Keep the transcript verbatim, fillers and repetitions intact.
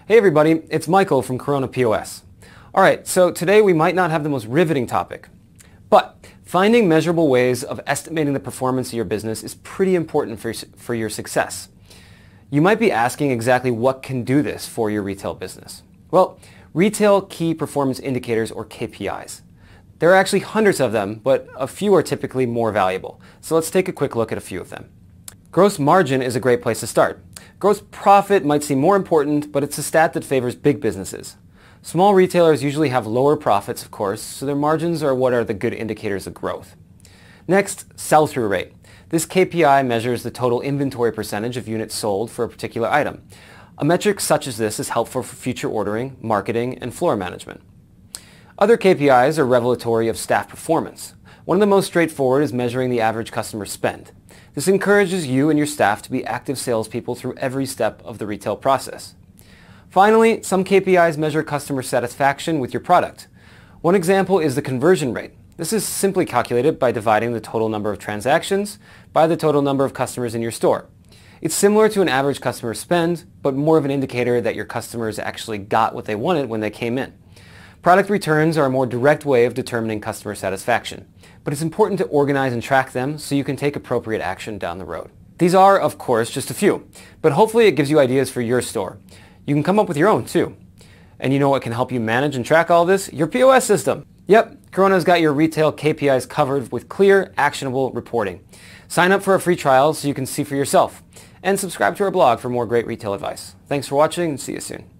Hey everybody, it's Michael from Corona P O S. Alright, so today we might not have the most riveting topic, but finding measurable ways of estimating the performance of your business is pretty important for, for your success. You might be asking exactly what can do this for your retail business. Well, Retail Key Performance Indicators, or K P Is. There are actually hundreds of them, but a few are typically more valuable. So let's take a quick look at a few of them. Gross margin is a great place to start. Gross profit might seem more important, but it's a stat that favors big businesses. Small retailers usually have lower profits, of course, so their margins are what are the good indicators of growth. Next, sell-through rate. This K P I measures the total inventory percentage of units sold for a particular item. A metric such as this is helpful for future ordering, marketing, and floor management. Other K P Is are revelatory of staff performance. One of the most straightforward is measuring the average customer spend. This encourages you and your staff to be active salespeople through every step of the retail process. Finally, some K P Is measure customer satisfaction with your product. One example is the conversion rate. This is simply calculated by dividing the total number of transactions by the total number of customers in your store. It's similar to an average customer spend, but more of an indicator that your customers actually got what they wanted when they came in. Product returns are a more direct way of determining customer satisfaction, but it's important to organize and track them so you can take appropriate action down the road. These are, of course, just a few, but hopefully it gives you ideas for your store. You can come up with your own, too. And you know what can help you manage and track all this? Your P O S system. Yep, Corona's got your retail K P Is covered with clear, actionable reporting. Sign up for a free trial so you can see for yourself. And subscribe to our blog for more great retail advice. Thanks for watching and see you soon.